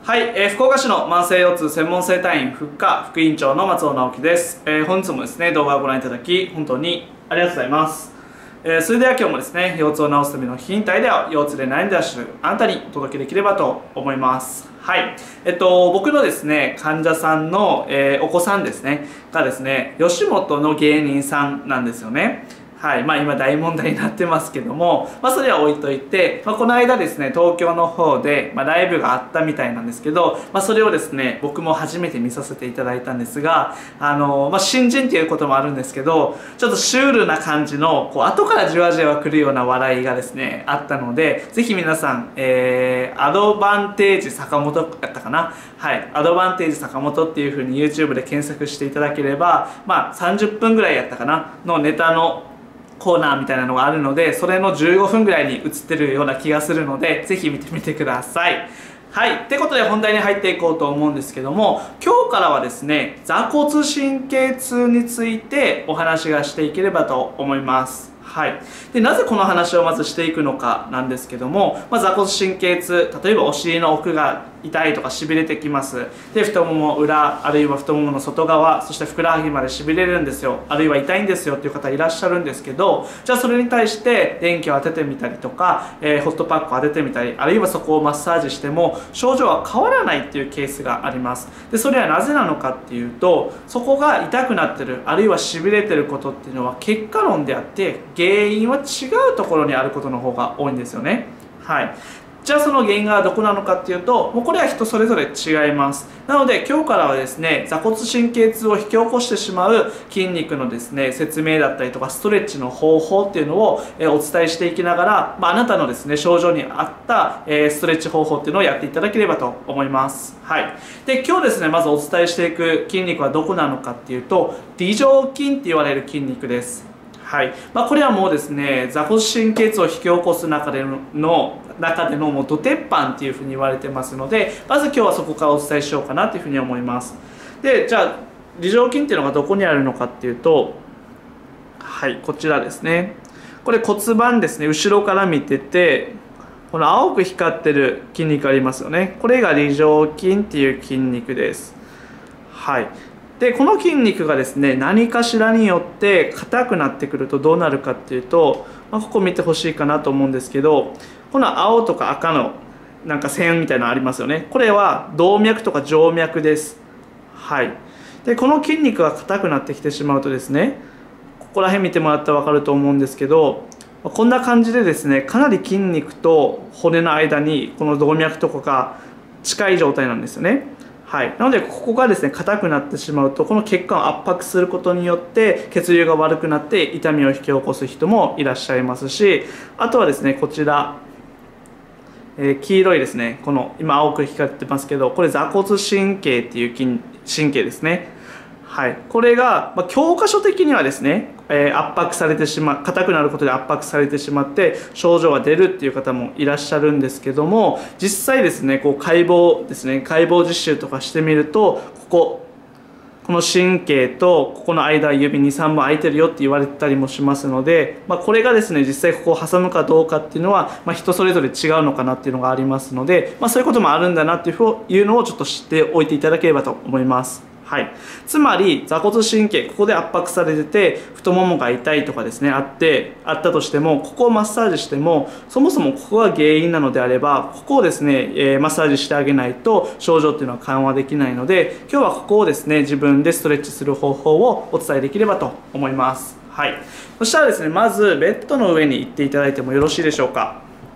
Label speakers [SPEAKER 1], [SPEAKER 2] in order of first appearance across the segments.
[SPEAKER 1] はい、福岡市の慢性腰痛専門整体院副科副院長の松尾直樹です。本日もですね、動画をご覧いただき本当にありがとうございます。それでは今日もですね、腰痛を治すためのヒントアイデアを腰痛で悩んでいらっしゃるあなたにお届けできればと思います。はい、僕のですね、患者さんの、お子さんですね、がですね、吉本の芸人さんなんですよね。はい、今大問題になってますけども、それは置いといて、この間ですね、東京の方で、ライブがあったみたいなんですけど、それをですね、僕も初めて見させていただいたんですが、新人っていうこともあるんですけど、ちょっとシュールな感じの、後からじわじわ来るような笑いがですね、あったので、ぜひ皆さん、アドバンテージ坂本やったかな、はい、アドバンテージ坂本っていう風に YouTube で検索していただければ、30分ぐらいやったかな、のネタのコーナーみたいなのがあるので、それの15分ぐらいに映ってるような気がするので、ぜひ見てみてください。はい。ってことで本題に入っていこうと思うんですけども、今日からはですね、座骨神経痛についてお話がしていければと思います。はい。で、なぜこの話をまずしていくのかなんですけども、座骨神経痛、例えばお尻の奥が痛いとか痺れてきます。で、太もも裏、あるいは太ももの外側、そしてふくらはぎまで痺れるんですよ。あるいは痛いんですよっていう方いらっしゃるんですけど、じゃあそれに対して電気を当ててみたりとか、ホットパックを当ててみたり、あるいはそこをマッサージしても症状は変わらないっていうケースがあります。で、それはなぜなのかっていうと、そこが痛くなってる、あるいは痺れてることっていうのは結果論であって、原因は違うところにあることの方が多いんですよね。はい。じゃあその原因がどこなのかっていうと、もうこれは人それぞれ違います。なので今日からはですね、座骨神経痛を引き起こしてしまう筋肉のですね、説明だったりとかストレッチの方法っていうのをお伝えしていきながら、あなたのですね、症状に合ったストレッチ方法っていうのをやっていただければと思います。はい。で、今日ですね、まずお伝えしていく筋肉はどこなのかっていうと、梨状筋って言われる筋肉です。はい。これはもうですね、座骨神経痛を引き起こす中でのもうド鉄板っていうふうに言われてますので、まず今日はそこからお伝えしようかなというふうに思います。で、じゃあ梨状筋っていうのがどこにあるのかっていうと、はい、こちらですね。これ骨盤ですね、後ろから見てて、この青く光ってる筋肉ありますよね。これが梨状筋っていう筋肉です。はい。で、この筋肉がですね、何かしらによって硬くなってくるとどうなるかっていうと、ここ見てほしいかなと思うんですけど、この青とか赤のなんか線みたいなのありますよね。これは動脈とか静脈です。はい。で、この筋肉が硬くなってきてしまうとですね、ここら辺見てもらったら分かると思うんですけど、こんな感じでですね、かなり筋肉と骨の間にこの動脈とかが近い状態なんですよね。はい、なのでここがですね硬くなってしまうと、この血管を圧迫することによって血流が悪くなって痛みを引き起こす人もいらっしゃいますし、あとはですねこちら、黄色いですね、この今青く光ってますけど、これ座骨神経っていう神経ですね。はい、これが、教科書的にはですね、圧迫されてしまう、硬くなることで圧迫されてしまって症状が出るっていう方もいらっしゃるんですけども、実際ですね解剖ですね、解剖実習とかしてみると、この神経とここの間指2、3本空いてるよって言われたりもしますので、これがですね実際ここを挟むかどうかっていうのは、人それぞれ違うのかなっていうのがありますので、そういうこともあるんだなっていうのをちょっと知っておいていただければと思います。はい、つまり座骨神経、ここで圧迫されてて太ももが痛いとかですねあったとしても、ここをマッサージしてもそもそもここが原因なのであれば、ここをですね、マッサージしてあげないと症状っていうのは緩和できないので、今日はここをですね自分でストレッチする方法をお伝えできればと思います。はい、そしたらですね、まずベッドの上に行っていただいてもよろしいでしょうか。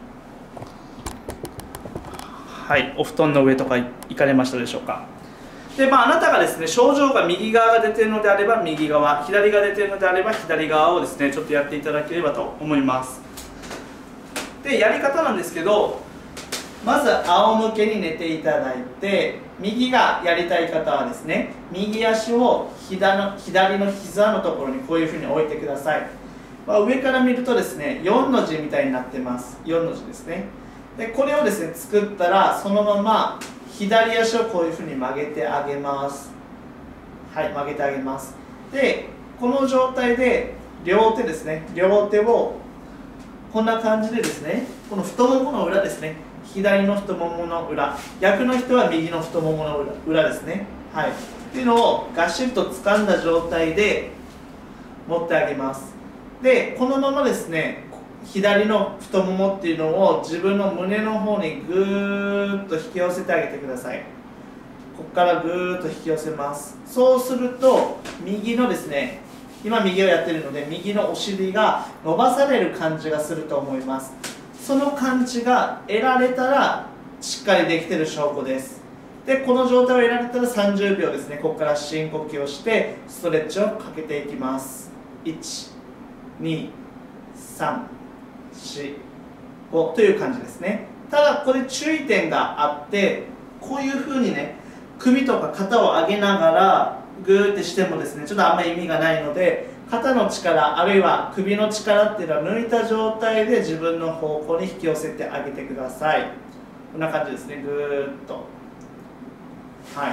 [SPEAKER 1] はい、お布団の上とか行かれましたでしょうか。で、あなたがですね症状が右側が出ているのであれば右側、左が出ているのであれば左側をですねちょっとやっていただければと思います。で、やり方なんですけど、まず仰向けに寝ていただいて、右がやりたい方はですね右足を左の膝のところにこういうふうに置いてください。上から見るとですね4の字みたいになってます。4の字ですね。で、これをですね作ったら、そのまま左足をこういうふうに曲げてあげます。はい、曲げてあげます。で、この状態で両手ですね、両手をこんな感じでですね、この太ももの裏ですね、 左の太ももの裏、逆の人は右の太ももの裏ですね。はい、っていうのをガシッと掴んだ状態で持ってあげます。でこのままですね、左の太ももっていうのを自分の胸の方にぐーっと引き寄せてあげてください。ここからぐーっと引き寄せます。そうすると右のですね、今右をやってるので右のお尻が伸ばされる感じがすると思います。その感じが得られたらしっかりできてる証拠です。でこの状態を得られたら30秒ですね、ここから深呼吸をしてストレッチをかけていきます。1、2、3、4、5という感じですね。ただこれ注意点があって、こういう風にね首とか肩を上げながらグーってしてもですね、ちょっとあんまり意味がないので、肩の力あるいは首の力っていうのは抜いた状態で自分の方向に引き寄せてあげてください。こんな感じですね、ぐーっと。はい、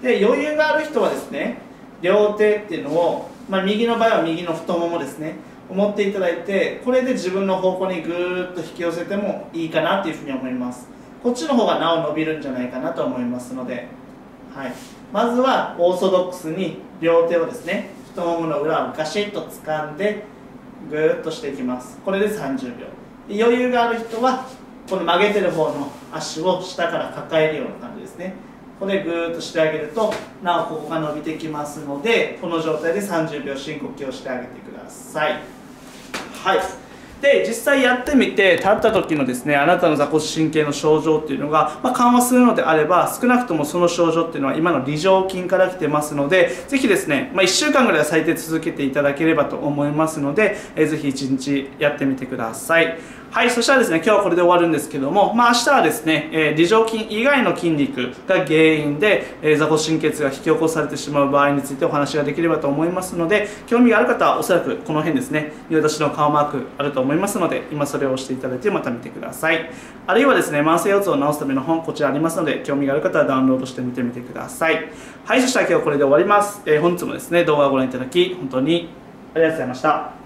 [SPEAKER 1] で余裕がある人はですね、両手っていうのを、右の場合は右の太ももですね持っていただいて、これで自分の方向にぐーっと引き寄せてもいいかなというふうに思います。こっちの方がなお伸びるんじゃないかなと思いますので、はい、まずはオーソドックスに両手をですね、太ももの裏をガシッと掴んでぐーっとしていきます。これで30秒。余裕がある人はこの曲げてる方の足を下から抱えるような感じですね。ここでぐーっとしてあげるとなおここが伸びてきますので、この状態で30秒深呼吸をしてあげてください。はい、で実際やってみて立った時のですね、あなたの坐骨神経の症状っていうのが、緩和するのであれば、少なくともその症状っていうのは今の梨状筋から来てますので、ぜひですね、1週間ぐらいは最低続けていただければと思いますので、ぜひ1日やってみてください。はい、そしたらですね、今日はこれで終わるんですけども、明日はですね、梨状筋以外の筋肉が原因で、坐骨神経痛が引き起こされてしまう場合についてお話ができればと思いますので、興味がある方はおそらくこの辺ですね、私の顔マークあると思いますので、今それを押していただいてまた見てください。あるいはですね、慢性腰痛を治すための本、こちらありますので、興味がある方はダウンロードして見てみてください。はい、そしたら今日はこれで終わります。本日もですね、動画をご覧いただき本当にありがとうございました。